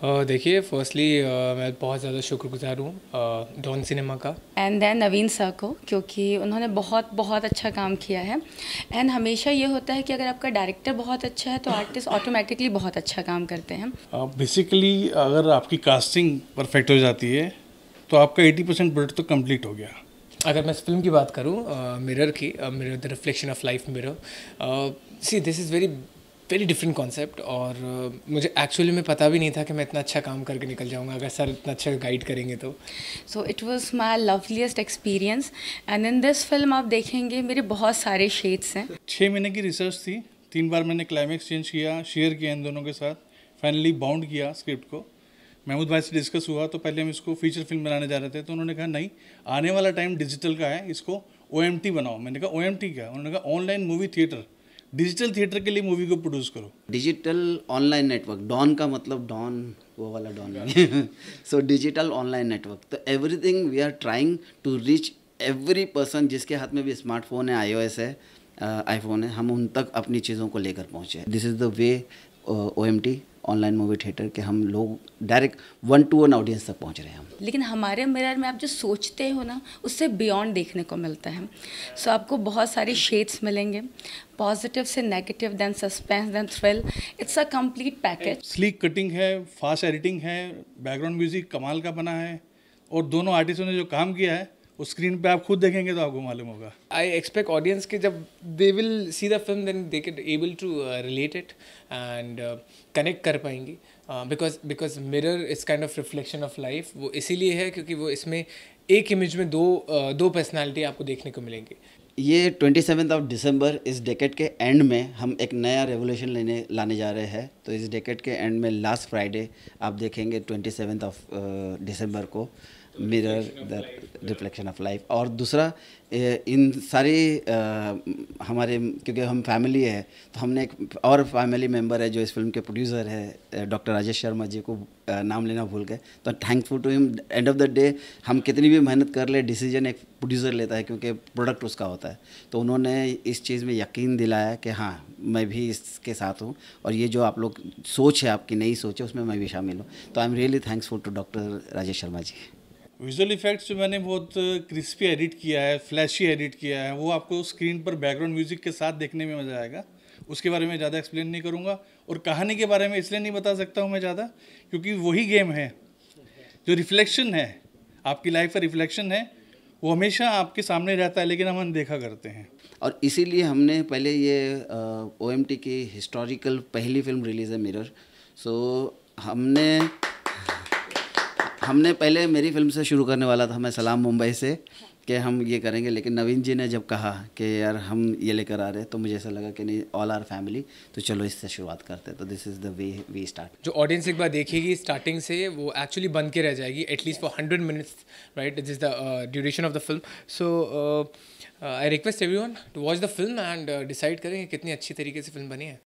देखिए फर्स्टली मैं बहुत ज़्यादा शुक्रगुजार हूँ डॉन सिनेमा का एंड देन नवीन सर को, क्योंकि उन्होंने बहुत बहुत अच्छा काम किया है। एंड हमेशा ये होता है कि अगर आपका डायरेक्टर बहुत अच्छा है तो आर्टिस्ट ऑटोमेटिकली बहुत अच्छा काम करते हैं। बेसिकली अगर आपकी कास्टिंग परफेक्ट हो जाती है तो आपका 80% प्रोडक्ट तो कंप्लीट हो गया। अगर मैं इस फिल्म की बात करूँ मिरर की, mirror the reflection of life mirror, see this is very very different concept और मुझे एक्चुअली में पता भी नहीं था कि मैं इतना अच्छा काम करके निकल जाऊंगा अगर सर इतना अच्छा गाइड करेंगे तो। So it was my loveliest experience and in this film आप देखेंगे मेरे बहुत सारे शेड्स हैं। 6 महीने की रिसर्च थी, 3 बार मैंने क्लाइमेक्स चेंज किया, शेयर किया इन दोनों के साथ, फाइनली बाउंड किया स्क्रिप्ट को। महमूद भाई से डिस्कस हुआ तो पहले हम इसको फीचर फिल्म बनाने जा रहे थे, तो उन्होंने कहा नहीं, आने वाला टाइम डिजिटल का है, इसको OMT बनाओ। मैंने कहा OMT क्या? उन्होंने कहा online movie theatre, digital theatre के लिए मूवी को प्रोड्यूस करो। डिजिटल ऑनलाइन नेटवर्क, डॉन का मतलब डॉन वो वाला डॉन नहीं। सो डिजिटल ऑनलाइन नेटवर्क, तो everything we are trying to reach every person जिसके हाथ में भी स्मार्टफोन है, iOS है, आईफोन है, हम उन तक अपनी चीज़ों को लेकर पहुँचे। This is the way OMT online movie theatre के हम लोग डायरेक्ट 1-to-1 ऑडियंस तक पहुंच रहे हैं हम। लेकिन हमारे मिरर में आप जो सोचते हो ना उससे बियॉन्ड देखने को मिलता है। सो आपको बहुत सारे शेड्स मिलेंगे, पॉजिटिव से negative, then suspense, then thrill. It's a complete package. Sleek cutting है, फास्ट एडिटिंग है, बैकग्राउंड म्यूजिक कमाल का बना है और दोनों आर्टिस्टों ने जो काम किया है उस स्क्रीन पे आप खुद देखेंगे तो आपको मालूम होगा। आई एक्सपेक्ट ऑडियंस के जब they will see the film then they can able to relate it and connect कर पाएंगी, because Mirror is kind of reflection of life. वो इसीलिए है क्योंकि वो इसमें एक इमेज में दो पर्सनैलिटी आपको देखने को मिलेंगी। ये 27 दिसंबर इस डेकेड के एंड में हम एक नया रेवोल्यूशन लाने जा रहे हैं। तो इस डेकेड के एंड में लास्ट फ्राइडे आप देखेंगे 27 दिसंबर को Mirror the reflection of life. और दूसरा इन सारी हमारे, क्योंकि हम फैमिली है तो हमने एक और फैमिली मेंबर है जो इस फिल्म के प्रोड्यूसर है, डॉक्टर राजेश शर्मा जी को नाम लेना भूल गए, तो thankful to him. End of the day हम कितनी भी मेहनत कर ले, डिसीजन एक प्रोड्यूसर लेता है क्योंकि प्रोडक्ट उसका होता है। तो उन्होंने इस चीज़ में यकीन दिलाया कि हाँ मैं भी इसके साथ हूँ और ये जो आप लोग सोच है, आपकी नई सोच है, उसमें मैं भी शामिल हूँ। तो I am really thanksful to doctor Rajesh Sharma ji. Visual effects जो मैंने बहुत क्रिस्पी एडिट किया है, फ्लैशी एडिट किया है, वो आपको स्क्रीन पर बैकग्राउंड म्यूजिक के साथ देखने में मज़ा आएगा। उसके बारे में ज़्यादा एक्सप्लेन नहीं करूँगा और कहानी के बारे में इसलिए नहीं बता सकता हूँ मैं ज़्यादा, क्योंकि वही गेम है जो रिफ्लेक्शन है, आपकी लाइफ का रिफ्लेक्शन है, वो हमेशा आपके सामने रहता है लेकिन हम अनदेखा करते हैं। और इसीलिए हमने पहले ये OMT की हिस्टोरिकल पहली फिल्म रिलीज़ है मिरर। सो हमने पहले मेरी फिल्म से शुरू करने वाला था, मैं सलाम मुंबई से, कि हम ये करेंगे, लेकिन नवीन जी ने जब कहा कि यार हम ये लेकर आ रहे हैं तो मुझे ऐसा लगा कि नहीं, ऑल आर फैमिली, तो चलो इससे शुरुआत करते हैं। तो this is the way we start. जो ऑडियंस एक बार देखेगी स्टार्टिंग से वो एक्चुअली बन के रह जाएगी at least for 100 minutes, right? This is the duration of the film. So I request everyone to watch the film and decide करें कि कितनी अच्छी तरीके से फिल्म बनी है।